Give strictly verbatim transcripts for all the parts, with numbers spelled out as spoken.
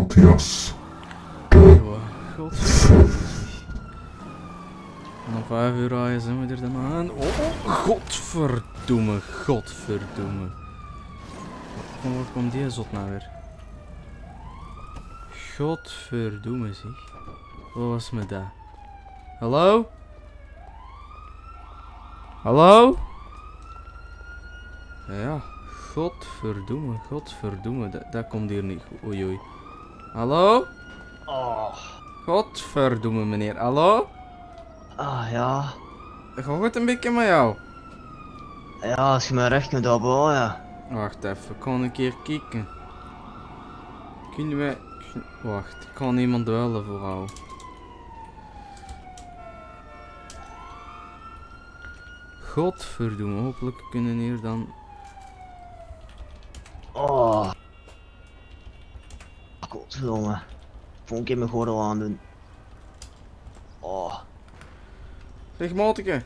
Matthias. Godverdomme. Na vijf uur rijden zijn we er dan aan. Oh, godverdomme, godverdomme. Waar komt die zot nou weer? Godverdomme zeg. Wat was met dat? Hallo? Hallo? Ja, godverdomme, godverdomme. Dat, dat komt hier niet goed. Oei oei. Hallo? Oh. Godverdomme meneer. Hallo? Ah ja. Gaat het een beetje met jou? Ja, als je me recht kunt hebben, ja. Wacht even, ik kan een keer kijken. Kunnen wij... Wacht, ik kan iemand bellen voor jou. Godverdomme, hopelijk kunnen we hier dan... Oh. Godverdomme. Vond ik in mijn gordel aan doen. Oh. Zeg Mateke.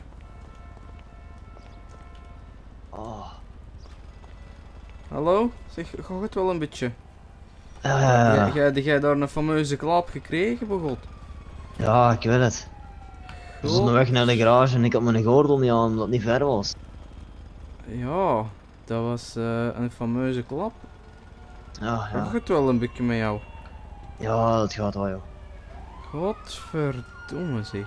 Oh. Hallo? Zeg, gaat het wel een beetje? Ja, ja, ja. Jij jij daar een fameuze klap gekregen, begot? Ja, ik weet het. We stonden weg naar de garage en ik had mijn gordel niet aan omdat het niet ver was. Ja, dat was uh, een fameuze klap. Ja, ja. Gaat het wel een beetje met jou? Ja, dat gaat wel, joh. Godverdomme zeg.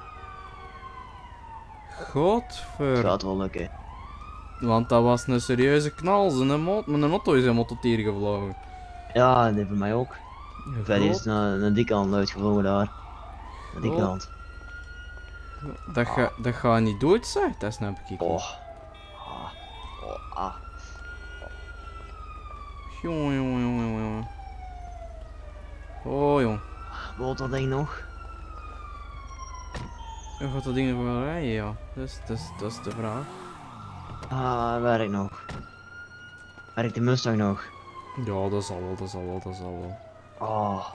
Het Godver... gaat wel lukken. Want dat was een serieuze knal, zijn mot, met een auto is helemaal tot hier gevlogen. Ja, die voor mij ook. Ja, Verder is God. naar, naar die kant uitgevlogen daar. Naar die God. kant. Dat ga, dat gaat niet dood zijn, dat snap ik niet. Oh. Ah. Oh, ah. Jongen, jongen, jongen, jongen. Oh jong. Wilt dat ding nog? Je gaat dat ding nog wel rijden, ja. Dat is, dat is, dat is de vraag. Ah, werkt nog. Werkt de Mustang nog? Ja, dat zal wel, dat zal wel, dat zal wel. Oh.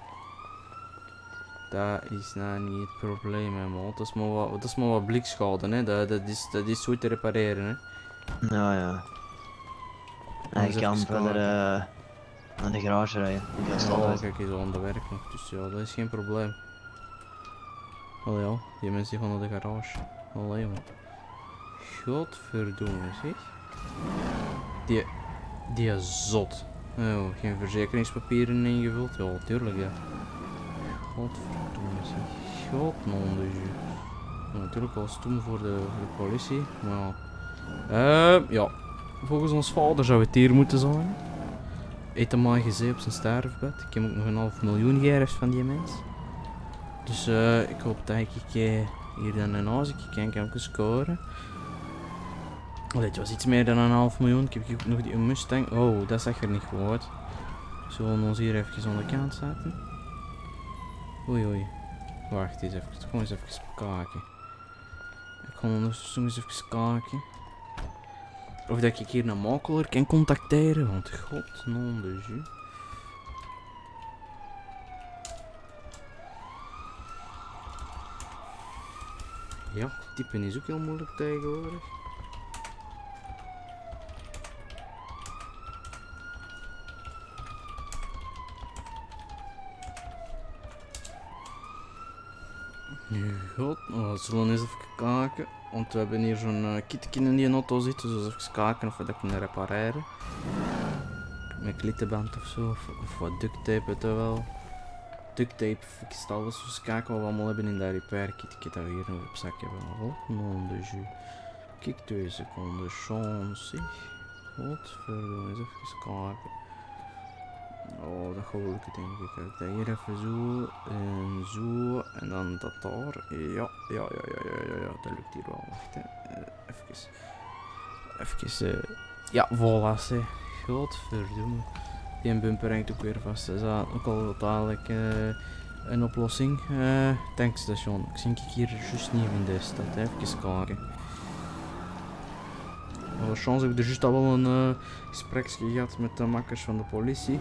Dat is nou niet het probleem, hè, man. Dat is maar wat, dat is maar wat blikschade, hè. Dat, dat, is, dat is zo te repareren, hè. Ja, ja. En ik kan verder uh, naar de garage rijden. Ik ga stad Oh, uit. kijk, is al aan de werk nog, dus ja, dat is geen probleem. Oh ja, die mensen die gaan naar de garage. Allee, man. Godverdomme, zeg. Die, die is zot. Oh, geen verzekeringspapieren ingevuld? Ja, tuurlijk, ja. Godverdomme, zeg. God, non de jus. Ja, natuurlijk al stoem voor de, voor de politie, maar ja. Uh, ja. Volgens ons vader zou het hier moeten zijn. Eet hem maar gezien op zijn sterfbed. Ik heb ook nog een half miljoen geërfd van die mens. Dus uh, ik hoop dat ik uh, hier dan een huis kan kan scoren. Allee, het was iets meer dan een half miljoen. Ik heb ook nog die Mustang. Oh, dat zag er niet goed uit. Zullen we ons hier even aan de kant zetten? Oei oei. Wacht eens even. Ik ga eens even kijken. Ik ga ondertussen eens even kijken. Of dat ik hier een makelaar kan contacteren. Want god, non de jus. Ja, typen is ook heel moeilijk tegenwoordig. Nu god, oh, we zullen eens even kijken. Want we hebben hier zo'n uh, kitje in die auto zitten, dus even kijken of we dat kunnen repareren. Met klittenband of zo, of, of wat duct tape het wel. Duct tape fixt alles, dus kijken wat we allemaal hebben in dat repair kitje dat we hier nog op zak hebben. Oh, non de jus. Kijk, twee seconden, chance. Godverdomme, eens even kijken. Oh, dat gaat wel lukken denk ik. Kijk, dat hier even zo en zo en dan dat daar. Ja, ja, ja, ja, ja, ja, ja. Dat lukt hier wel. Wacht, hè. Uh, even. Even. Uh, ja, voilà, hè. Godverdomme. Die bumper hangt ook weer vast. Dat is ook al dadelijk uh, een oplossing. Uh, tankstation. Ik zie ik hier juist niet in de stad. Hè. Even kijken. Alle chance heb ik er juist al wel een uh, gespreksje gehad met de makkers van de politie.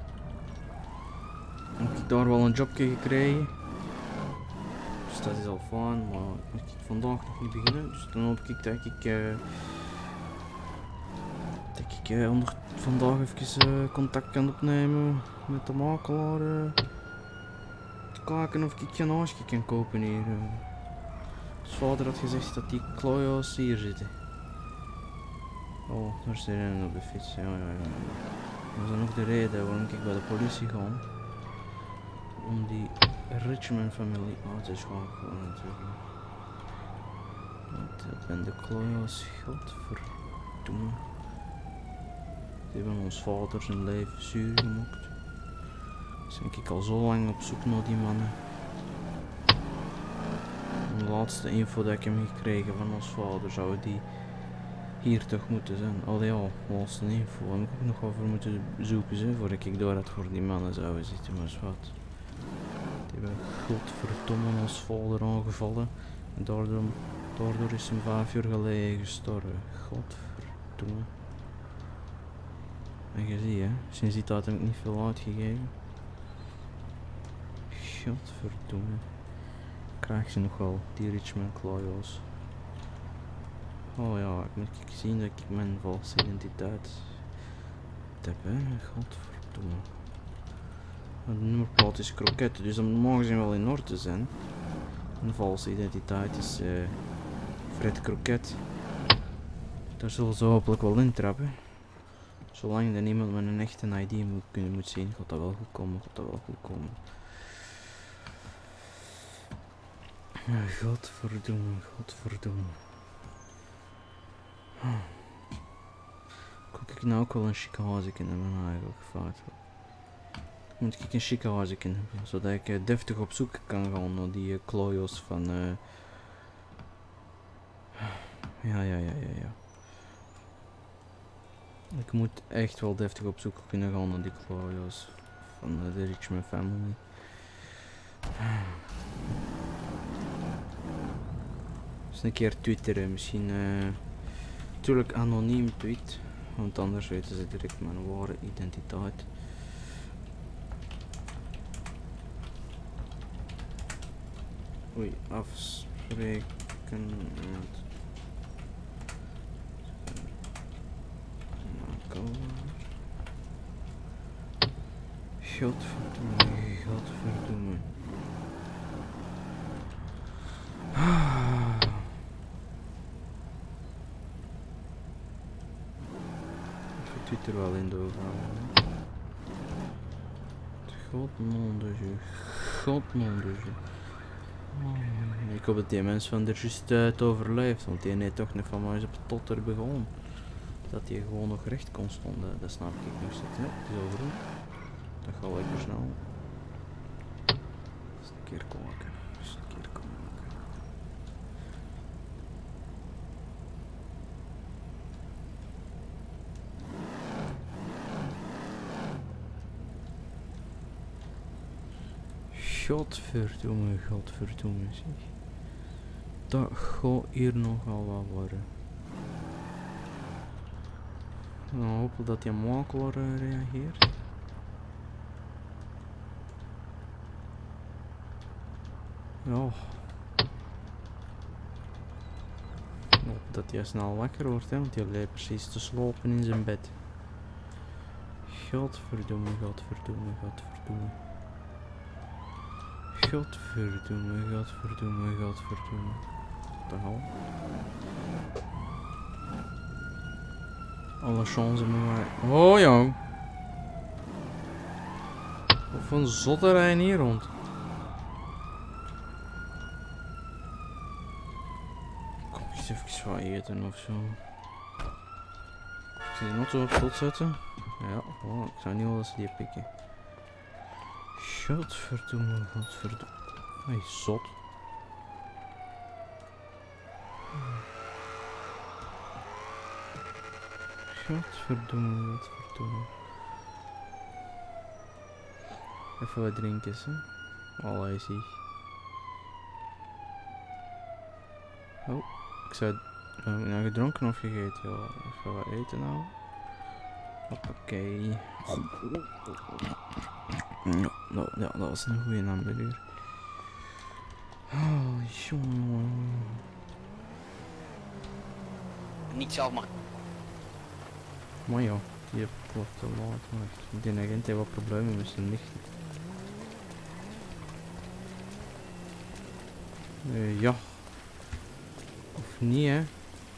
Heb ik daar wel een jobje gekregen. Dus dat is al fijn, maar ik moet vandaag nog niet beginnen. Dus dan hoop ik dat ik, uh, dat Dat ik uh, onder, vandaag even uh, contact kan opnemen met de makelaar. Uh, te kijken of ik een huisje kan kopen hier. Uh. Zijn vader had gezegd dat die klooihuis hier zitten. Oh, daar zit een op de fiets. Ja, ja, ja. Dat is dan ook de reden waarom ik bij de politie ga. Om die Richmond familie aan te schakelen natuurlijk. Dat ben de klooihuis, godverdomme. Die hebben ons vader zijn leven zuur gemaakt. Dus denk ik al zo lang op zoek naar die mannen. De laatste info dat ik heb gekregen van ons vader zou die hier toch moeten zijn. Allee ja, laatste info. Daar moet ik nog over moeten zoeken hè, voordat ik door had voor die mannen zouden zitten, maar is wat. Die hebben godverdomme ons vader aangevallen. En daardoor, daardoor is hij vijf uur geleden gestorven. Godverdomme. En je ziet hè, sinds die tijd heb ik niet veel uitgegeven. Godverdomme. Krijg ze nog wel, die Richmond Klooihuis. Oh ja, ik moet ik zien dat ik mijn valse identiteit heb hè, godverdomme. De nummerplaat is kroket, dus dat mogen ze wel in orde zijn. Een valse identiteit is uh, Fred Kroket. Daar zullen ze hopelijk wel intrappen. Zolang er niemand met een echte I D moet, kunnen moet zien, gaat dat wel goed komen, gaat dat wel goed komen. Godverdomme, godverdomme. Kijk ik nou ook wel een chique huisje hebben eigenlijk gevraagd. Moet ik een chique huisje hebben, zodat ik uh, deftig op zoek kan gaan naar die uh, klooios van uh... ja, ja, ja, ja, ja. Ik moet echt wel deftig op zoek kunnen gaan naar die klooios van uh, de Richmond family. Dus een keer twitteren, misschien uh, natuurlijk anoniem tweet, want anders weten ze direct mijn ware identiteit. Oei, afspreken met makelaar. Godverdomme, godverdomme. Twitter wel in doorgaan. God mon de jeu. God mon de jeu. Oh, ik hoop dat die mens van er juist uit overleeft, want die heeft toch nog van mij op het totter begonnen. Dat hij gewoon nog recht kon stonden, dat snap ik nog steeds. Ja, het is over. Dat gaat lekker snel. Eens een keer komen. Eens een keer komen. Godverdomme, godverdomme zeg. Dat gaat hier nogal wat worden. Nou, hopen dat die makelaar uh, reageert. Ja. Ik hoop dat hij snel wakker wordt, hè, want hij lijkt precies te slopen in zijn bed. Godverdomme, godverdomme, godverdomme. Godverdomme, godverdomme, godverdomme. Wat de hel? Alle chances met mij. Oh jong. Wat voor een zotterij hier rond. Kom eens even wat eten of zo. Ik zie die auto op slot zetten. Ja, oh, ik zou niet wel eens die pikken. Godverdomme, godverdomme. Hij is zot. Godverdomme, godverdomme. Even wat drinken, hè. Allee, zie. Oh, ik zou... Heb ik nou gedronken of gegeten? Ja, even wat eten nou. Hoppakee. Ja, nou, ja, dat was een goede hamburger. Oh, jongen. Niet zelf maar. Maar ja, die wordt te laat. Wacht, die agent heeft wat problemen met zijn lichten. Uh, ja. Of niet, hè?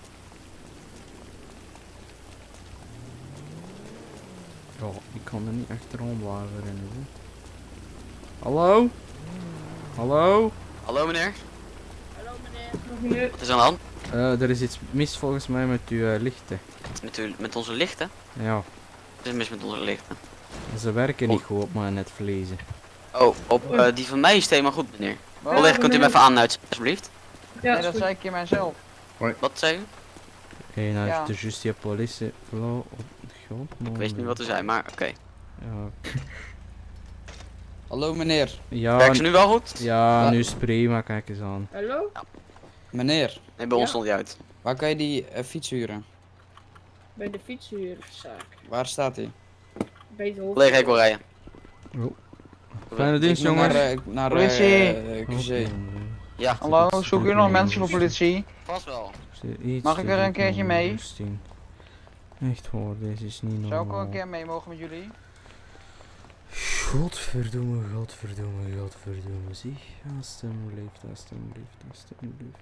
Ja, ik kan er niet achterom blijven rennen. Hè. Hallo? Hallo? Hallo meneer. Hallo meneer. Wat is aan de hand? Uh, er is iets mis volgens mij met uw uh, lichten. Met, u, met onze lichten? Ja. Wat is mis met onze lichten? Ze werken niet goed op mijn netvlezen. Oh, op uh, die van mij is het helemaal goed meneer. Ja, Collega, kunt u hem meneer. even aanuiten alsjeblieft? Ja, Nee, dat zei ik je mijzelf. Wat zei u? En nou Ja. is er juist die politie vrouw op de grond. Ik weet niet wat u zei, maar oké. Okay. Ja. Hallo meneer. Ja, Werkt ze nu wel goed? ja, Ja. nu is het prima, kijk eens aan. Hallo? Meneer, Nee, bij ons Ja. stond hij uit. waar kan je die uh, fiets huren? Bij de fietshuurzaak. Waar staat hij? Bij de hoofd. Collega, ik wil rijden. Fijne dienst, Ik moet naar, jongens. eh, naar Politie. eh, eh, Q C. Ja, Hallo, zoek u nog mensen voor politie? vast wel. Mag ik er een keertje mee? Echt hoor, deze is niet normaal. Zou ik wel een keer mee mogen met jullie? Godverdomme, godverdomme, godverdomme. Zie, alstublieft, alstublieft, alstublieft.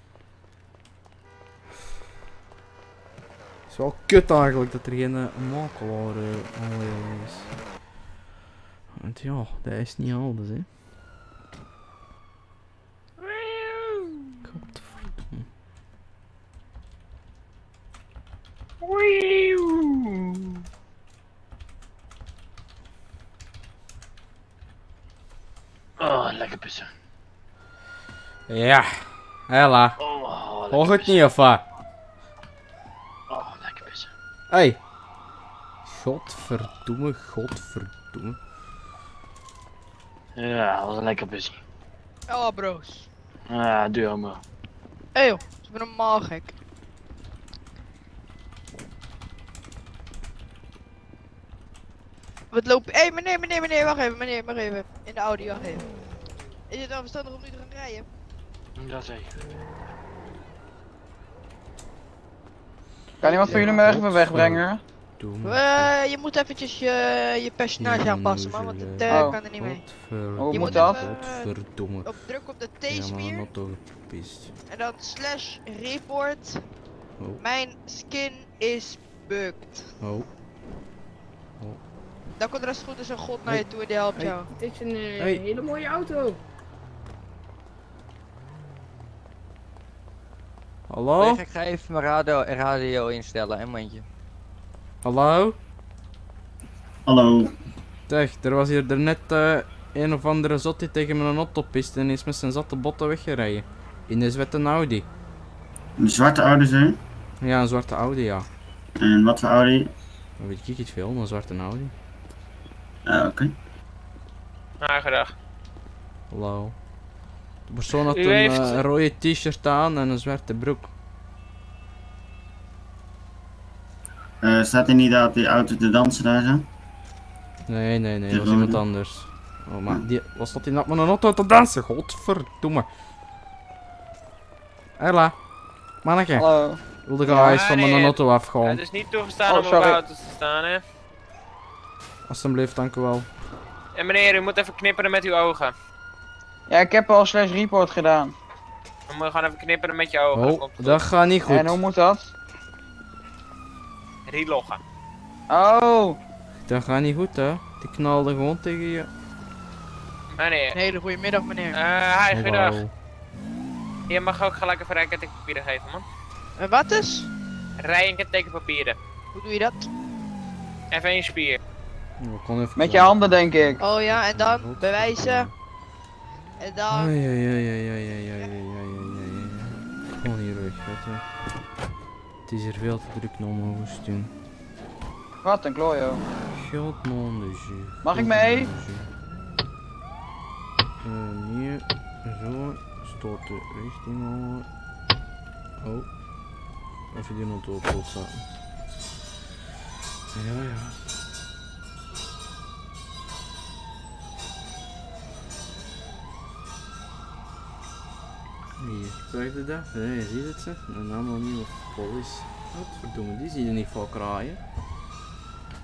Het is wel kut eigenlijk dat er geen uh, makelaar uh, aanwezig is. Want ja, dat is niet alles, hè. Godverdomme. Oh, lekker pissen. Ja, hela. Oh, oh lekker Hoor het pissen. niet of wat? Oh, lekker pissen. Hey. Godverdomme, godverdomme. Ja, dat was een lekker pissen. Ja, bro's. Ja, doe allemaal. Hé hey joh, ik ben normaal gek. Wat lopen? Hé hey, meneer, meneer, meneer, wacht even, meneer, wacht even. In de Audi, wacht even. Is het dan verstandig om nu te gaan rijden? Dat zeker. Kan iemand van jullie me even wegbrengen? Uh, je moet eventjes je, je personage aanpassen, man, want het uh, Oh. kan er niet mee. Hoe Je moet moet dat? even, uh, Godverdomme. op druk op de Ja, maar T-spier not toch gepist. en dan slash report. Oh. Mijn skin is bugged. Oh. Dan komt de rest goed, dus een god naar Hey. je toe en die helpt Hey. jou. Dit is een uh, Hey. hele mooie auto. Hallo? Ik ga even mijn radio, radio instellen, een momentje. Hallo? Hallo. Zeg, er was hier net uh, een of andere zot die tegen mijn auto piste en is met zijn zatte botten weggereden. In de zwarte Audi. Een zwarte Audi zijn? Ja, een zwarte Audi, ja. En wat voor Audi? Dat weet ik niet veel, een zwarte Audi. Ah, oké. Okay. Ah, gedag. Hallo. De persoon had U een heeft- uh, rode t-shirt aan en een zwarte broek. Uh, staat er niet dat die auto te dansen daar zo? Nee, nee, nee, De dat was iemand rode? anders. Oh, maar die was dat in dat met een auto te dansen? Godverdomme. Hela. Manneke, Hallo. wilde Ja, ga eens van mijn nee. auto Het afgaan? is niet toegestaan Oh, om op sorry. auto's te staan, hè. Alsjeblieft, dank u wel. En meneer, u moet even knipperen met uw ogen. Ja, ik heb al slash report gedaan. Dan moet je gewoon even knipperen met je ogen. Dan Oh, komt het dat gaat niet En hoe goed. moet dat? goed. Reloggen. Oh, Dat gaat niet goed, hè. Die knalde gewoon tegen je. Meneer. Een hele goede middag, meneer. Eh, hi, goedendag. Wauw. Je mag ook gelijk even rijkentekenpapieren geven, man. En wat dus? Rijkentekenpapieren. Hoe doe je dat? Even één spier. We konden even met je handen denk ik. Oh ja, en dan bewijzen. En dan. Ai, ai, ai, ai, ai, ai, ai, ai, ai, ai, ai. Gewoon hier weg, weet je. Het is hier veel te druk om over te doen. Wat een klojo. God man de jus. Mag ik mee? Uh, nee, zo. Stoot de richting aan. Oh. Even die auto op pot zetten. Ja, ja. Hier, krijg je dat? Nee, je ziet het ze. Een allemaal nieuwe police. Wat verdomme, die zie je niet vaak rijden.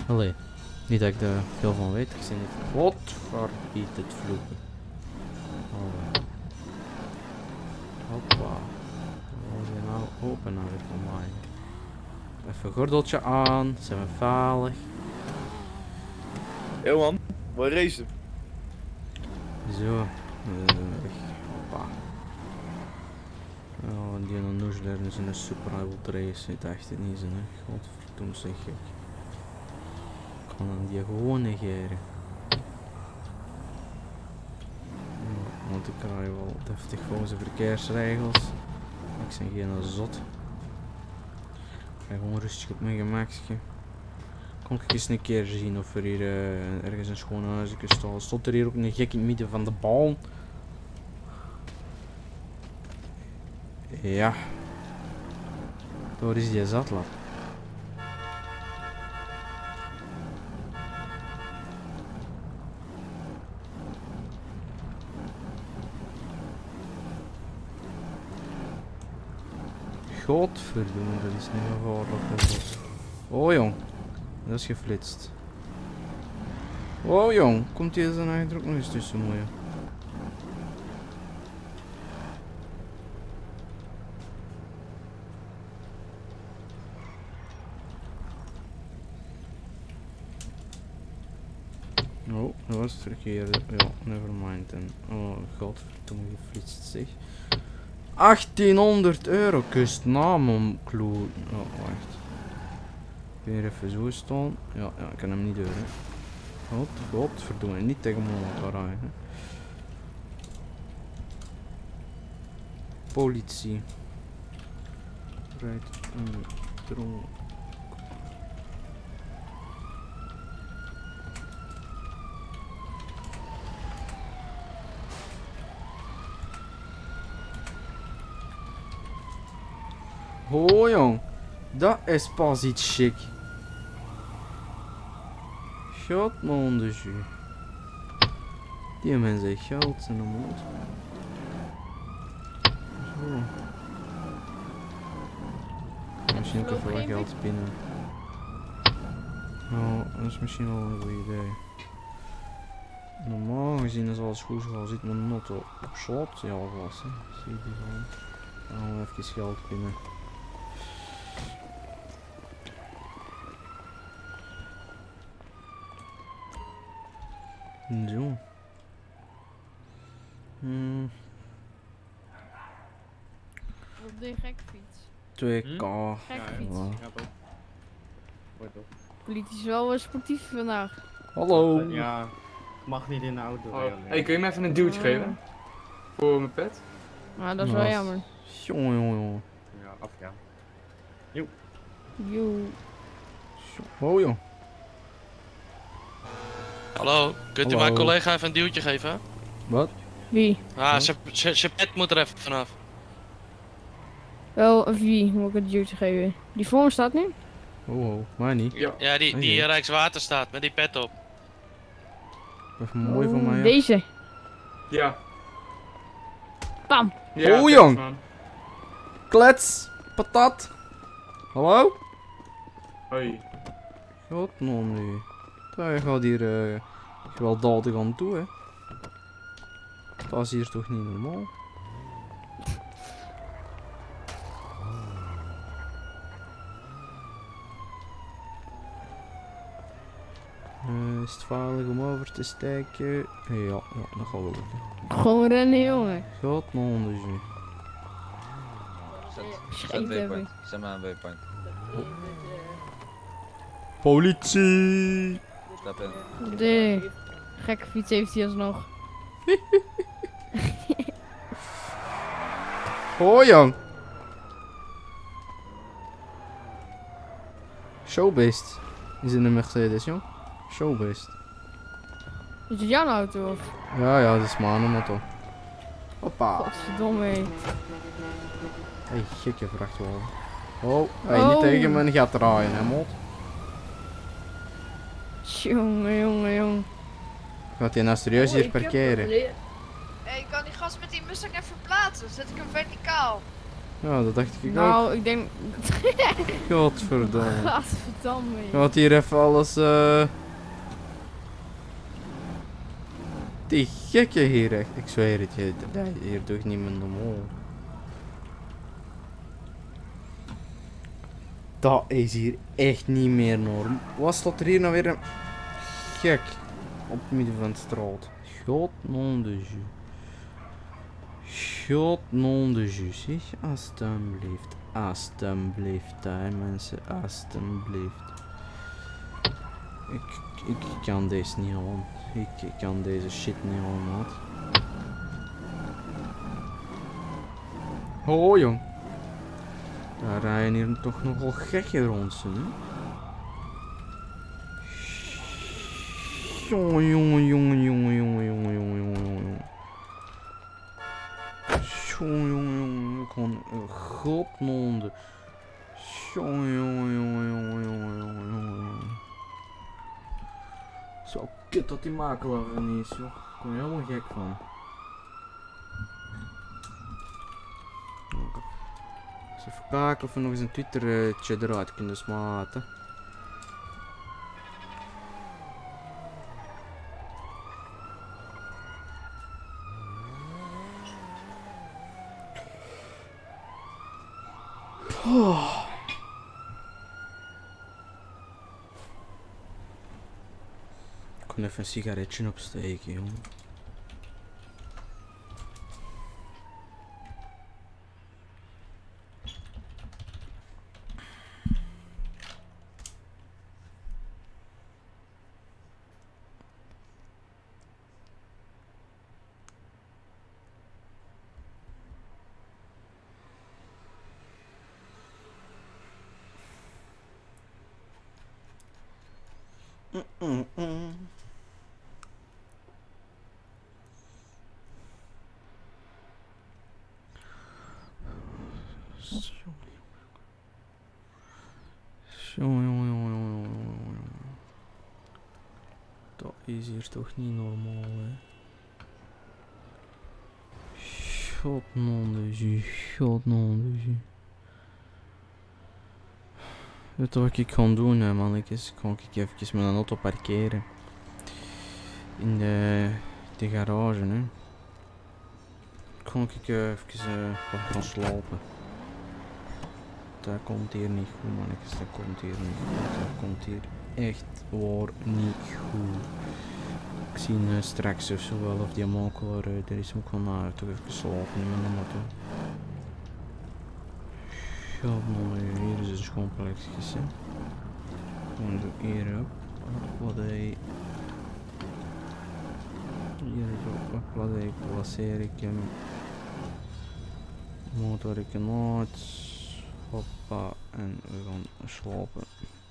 Allee, niet dat ik er veel van weet. Ik zie niet. Wat verbied het vloeken. Allee. Hoppa. Wat is hier nou open nou weer van mij? Even gordeltje aan. Zijn we veilig. Johan, we racen. Zo. Uh, hoppa. Oh, die een noesler is een super wild race. Ik dacht het niet zo, hè. Godverdomme zeg ik. Ik kan hem die gewoon negeren. Ja, want ik krijg wel deftig volgens de verkeersregels. Ik ben geen zot. Ik ga gewoon rustig op mijn gemakje. Kom ik eens een keer zien of er hier uh, ergens een schoon huisje staat. Stond er hier ook een gek in het midden van de bal? Ja. Daar is die zatlap. Godverdomme, dat is niet gevaarlijk. Oh jong, dat is geflitst. Oh jong, komt hier dan eigenlijk ook nog eens tussen mooi. Oh, dat was het verkeerde. Ja, nevermind. En oh godverdomme, geflitst zeg. achttienhonderd euro kust naam om kloot. Oh, wacht. Weer even zo staan. Ja, ja, ik kan hem niet doen. Hè. God, godverdomme, niet tegen me laten rijden. Hè. Politie. Rijdt een dronk. Oh jong, dat is pas iets chic. God man de jus. Die mensen heeft geld in de mond. Zo. Misschien ook even wat geld binnen. Nou, dat is misschien wel een goed idee. Normaal gezien is alles goed zoals zit mijn not op slot. Ja, was hè. Zie je die gewoon. Dan gaan we even geld binnen. Zo. Hmm. Op de gekfiets. twee k. Gekfiets. Ja. Politie is wel uh, sportief vandaag. Hallo. Ja, mag niet in de auto. Oh. Hey, kun je me even een duwtje geven? Voor mijn pet? Maar dat is wel jammer. Jongen, jongen, jongen. Ja, af ja. Jo. Jo. Oh joh. Hallo, kunt u Hallo. mijn collega even een duwtje geven? Wat? Wie? Ah, zijn pet moet er even vanaf. Wel, wie moet ik het duwtje geven? Die voor me staat nu? Oh, oh, mij niet. Ja, ja die, die Rijkswaterstaat met die pet op. Even mooi van mij. Ja. Deze. Ja. Bam. Ja, oh jong. man. Klets. Patat. Hallo? Hoi. God non nu. Daar gaat hier uh, gewelddadig aan toe hè. Dat is hier toch niet normaal? Uh, is het veilig om over te steken? Ja, ja, dat gaat wel lukken. Gewoon rennen jongen. God non dus nu. Zet waypoint. Zet maar een waypoint. Politie! Stap in. De gekke fiets heeft hij alsnog. Oh jong. Showbeest. Is in een Mercedes jong. Showbeest. Is het jouw auto of? Ja ja, dat is mijn auto. Hoppa. Godverdomme. hé. Hey, gekke vrachtwagen. Oh, hey, Oh. niet tegen mijn gat draaien hè mot. Jongen, jongen, jongen. Gaat hij nou serieus hier parkeren? Hé, hey, kan die gast met die Mustang even verplaatsen? Zet ik hem verticaal. Ja, dat dacht ik ook. Nou, ik denk... Godverdomme. Gadverdamme. Je had hier even alles, eh... Die gekke hier echt. Ik zweer het je, dat hier toch niet meer normaal. Dat is hier echt niet meer norm. Wat staat er hier nou weer een gek op het midden van de straat? God non de jus. God non de jus. Zeg, alstublieft. Alstublieft, hè mensen. Alstublieft. Ik, ik kan deze niet aan. Ik, ik kan deze shit niet aan, maat. Ho jong. Daar rijden hier toch nogal gekke rond, hè? Jongen, jongen, jongen, jongen, jongen, jongen, jongen, jongen, jongen. Jongen, jongen, jongen, gewoon godmonde. Jongen, jongen, jongen, jongen, jongen, jongen, jongen. Zo kut dat die makelaar er niet is, joh. Ik word er helemaal gek van. Eens even kijken of we nog eens een Twitter-tje eruit kunnen smaten. Oh. Ik kon even een sigaretje opsteken, jongen. Mm -mm. Jongen, jongen, jongen, jongen, jongen. Dat is hier toch niet normaal, hè? God non de jus, God non de jus. Weet je wat ik ga doen, hè, mannetjes? Ik ga ik even mijn auto parkeren. In de, de garage, hè. Ik ga ik even uh, gaan slapen. Dat komt hier niet goed, mannetjes. Dat komt hier niet goed. Dat komt hier echt waar niet goed. Ik zie uh, straks of zo wel of die makelaar uh, er is. Moet ik gewoon naar toch even slapen in mijn auto. Ja, man, hier is een schoon plekje, hè. Gewoon zo hier op. Wat hij. Hier zo, wat hij placeer ik hem. Motor ik hem uit. Hoppa, en we gaan slapen.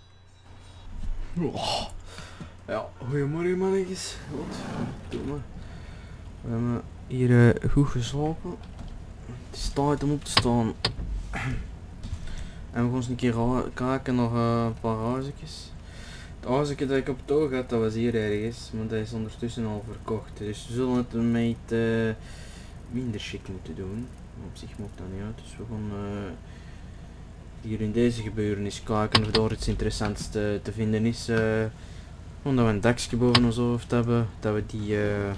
Oh. Ja, goeiemorgen mannetjes. Godverdomme. We hebben hier uh, goed geslapen. Het is tijd om op te staan. En we gaan eens een keer kijken naar uh, een paar huisjes. Het huisje dat ik op het oog had, dat was hier ergens, maar dat is ondertussen al verkocht. Dus we zullen het een beetje uh, minder chic moeten doen. Maar op zich maakt dat niet uit. Dus we gaan uh, hier in deze gebeuren eens kijken of daar iets interessants te, te vinden is. Uh, omdat we een dakje boven ons hoofd hebben, dat we die uh,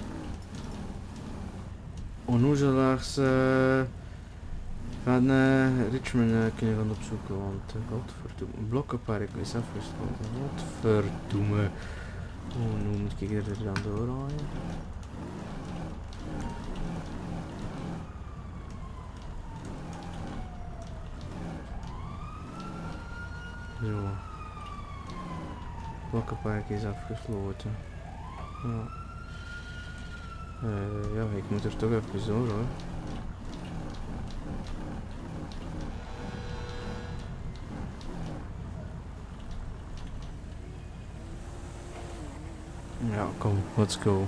onnozelaars uh, van uh, Richmond uh, kunnen gaan opzoeken, want uh, godverdomme, een blokkenpark is afgesloten, godverdomme. Oh, nu moet ik er dan doorrijden. Zo. Blokkenpark is afgesloten. Ja. Uh, ja, ik moet er toch even door hoor. Ja, kom, let's go.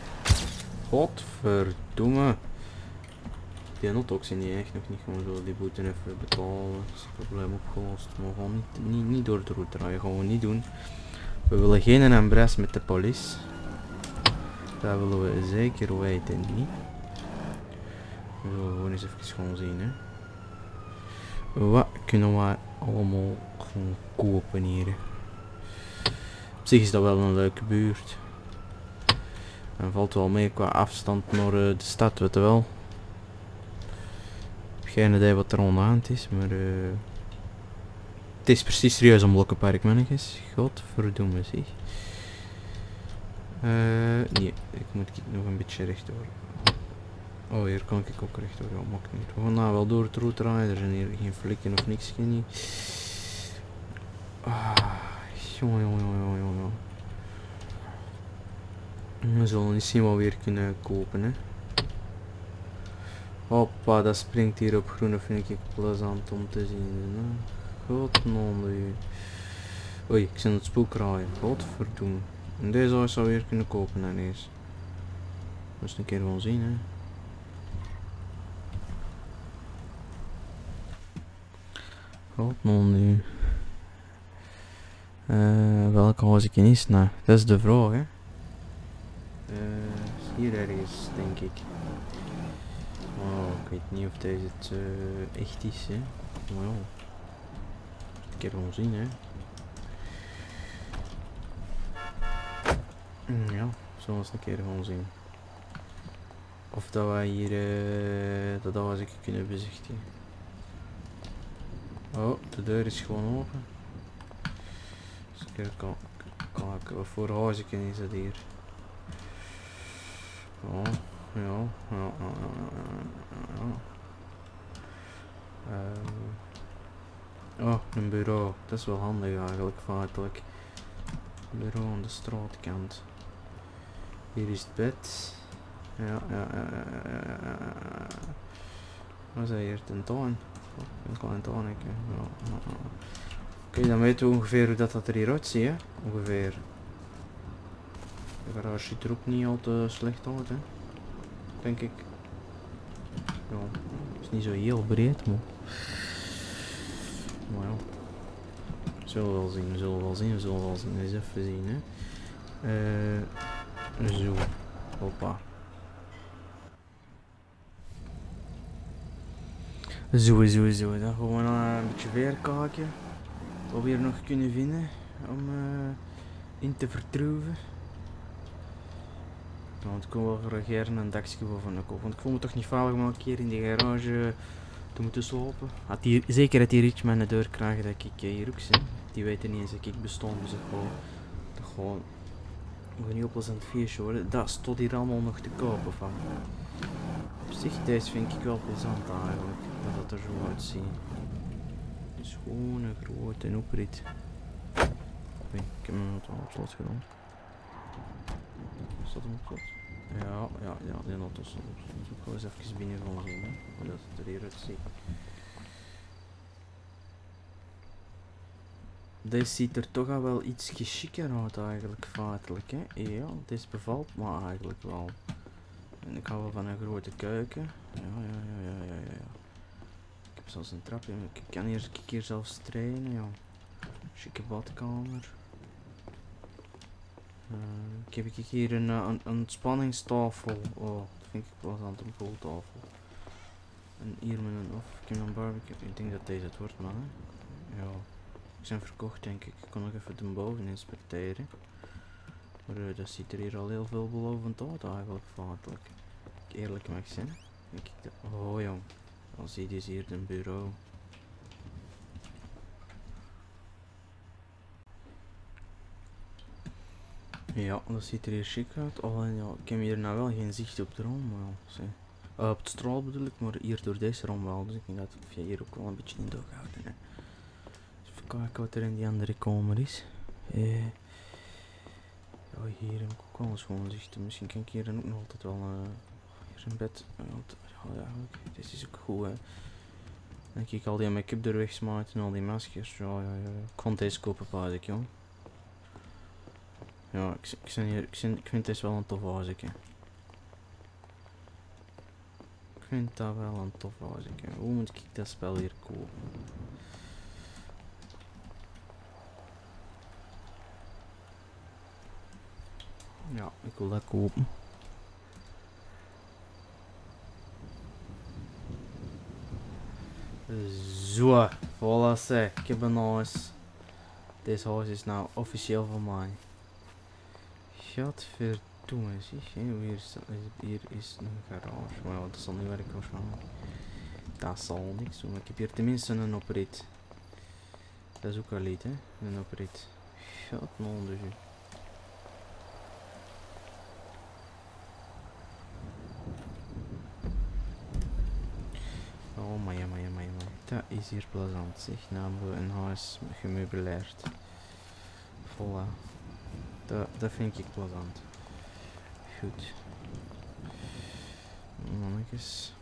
Godverdomme. Die notox zijn niet echt nog niet gewoon zo die boete even betalen. Dat is het probleem opgelost. Maar we gaan niet, niet, niet door de route draaien, gaan we niet doen. We willen geen embres met de police. Dat willen we zeker weten niet. We zullen gewoon eens even gewoon zien, hè. Wat kunnen we allemaal gaan kopen hier? Op zich is dat wel een leuke buurt. En valt wel mee qua afstand naar uh, de stad, weet je wel. Ik heb geen idee wat er onderhand is, maar uh, het is precies serieus een blokkenpark, mannetjes. Godverdomme zeg. Uh, nee, ik moet ik nog een beetje rechtdoor. Oh, hier kan ik ook rechtdoor, ja, maakt niet. We gaan nou wel door het route rijden, er zijn hier geen flikken of niks, niet. Ah, jongen, jongen, jongen, jongen. We zullen niet zien wat we weer kunnen kopen, hè. Hoppa, dat springt hier op groen, dat vind ik plezant om te zien, hè. Godnonde. Oei, ik zit het spook rijden, godverdomme. En deze zou je weer kunnen kopen ineens. Dat is een keer gewoon zien, hè. Godnonde. Uh, welke huis ik in is? Nou, dat is de vraag, hè. Uh, hier ergens, denk ik. Oh, ik weet niet of deze het uh, echt is, hè. Maar ja. Ik kan gewoon zien, hè. Mm, ja, zullen we eens een keer gewoon zien. Of dat wij hier uh, dat huis kunnen bezichtigen. Oh, de deur is gewoon open. Dus een keer kijken, wat voor huisje is dat hier? Oh, ja, ja, ja, ja, ja, ja. Uh, oh, een bureau. Dat is wel handig eigenlijk, feitelijk. Bureau aan de straatkant. Hier is het bed. Ja, ja, ja, ja, ja, ja, ja. Wat is dat hier? Een tuin? Oh, een klein tuinnetje. Ja, ja, ja. Oké, dan weten we ongeveer hoe dat, dat er hier uitziet, hè? Ongeveer. De garage ziet er ook niet al te slecht uit, hè? Denk ik. Ja, het is niet zo heel breed, maar. Maar ja. We zullen wel zien, we zullen wel zien, we zullen wel zien. Eens even zien, hè. Uh, zo. Hoppa. Zo, zo, zo. Dan gaan we nog een beetje weer kijken. Wat we hier nog kunnen vinden om uh, in te vertrouwen. Nou, want ik kon wel reageren een dagje van de koop. Want ik voel me toch niet veilig om een keer in die garage te moeten slopen. Had die, zeker dat die Rich mijn deur krijgen dat ik hier ook zit. Die weten niet eens dat ik bestond. Dus ik gewoon, toch gewoon een heel plezant feestje worden. Dat stond hier allemaal nog te kopen van. Op zich, deze vind ik wel plezant eigenlijk. Dat het er zo uitziet. Het is gewoon een grote oprit. Ik heb hem nog op slot gedaan. Is dat hem op slot? Ja, ja, ja, die auto staat op slot. Dus ik ga eens even binnen gaan zien, hè, hoe dat het er hier uitziet. Deze ziet er toch al wel iets chiquer uit eigenlijk, feitelijk, hè. Ja, deze bevalt me eigenlijk wel. En ik hou wel van een grote keuken. Ja, ja, ja, ja, ja, ja. Ik heb zelfs een trapje. Ik kan hier, ik hier zelfs trainen, ja. Chique badkamer. Uh, ik heb hier een, een, een spanningstafel. Oh, dat vind ik plezant, een pooltafel. En hier met een of. Ik heb een barbecue. Ik denk dat deze het wordt, man. Hè. Ja. Ik zijn verkocht, denk ik. Ik kan nog even de boven inspecteren. Maar uh, dat ziet er hier al heel veel belovend uit eigenlijk, feitelijk. Ik eerlijk mag zijn. Denk ik dat. Oh jong. Dan zie je dus hier een bureau. Ja, dat ziet er hier chic uit. Alleen ja, ik heb hier nou wel geen zicht op de raam. Maar, uh, op het straal bedoel ik, maar hier door deze raam wel. Dus ik denk dat je hier ook wel een beetje in de oog houden. Hè. Even kijken wat er in die andere kamer is. Uh, ja, hier heb ik ook wel eens gewoon zicht. Misschien kan ik hier dan ook nog altijd wel. Uh, hier is een bed. Uh, ja, ja, dit is ook goed. Hè. Dan kijk ik al die make-up er wegsmijten en al die maskers. Ja, ja, ja. Ik kon deze kopen, pas ik, joh. Ja, ik, ik, hier, ik, zijn, ik vind deze wel een tof huisje. Ik vind dat wel een tof huisje. Hoe moet ik dat spel hier kopen? Ja, ik wil dat kopen. Zo, voilà zeg, ik heb een huis. Dit huis is nou officieel van mij. Godverdomme, zie je, hier is, hier is een garage. Maar ja, dat zal niet werken waarschijnlijk. Dat zal niks doen, maar ik heb hier tenminste een oprit. Dat is ook wel iets, hè, een oprit. God, non de jus. Oh, maar ja, maar ja, maar ja, maar. Dat is hier plezant, zeg. Nou hebben we een huis gemeubileerd. Voilà. Dat, dat vind ik plezant. Goed. Mannetjes.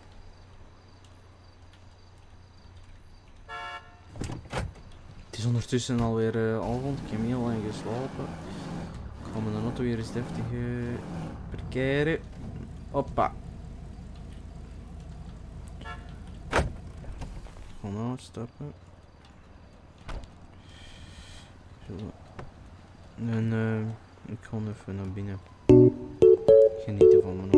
Het is ondertussen alweer uh, avond. Ik heb heel lang geslapen. Ik ga mijn auto weer eens deftig uh, parkeren. Hoppa. Gewoon uitstappen. Zo. En uh, ik ga even naar binnen. Genieten van mijn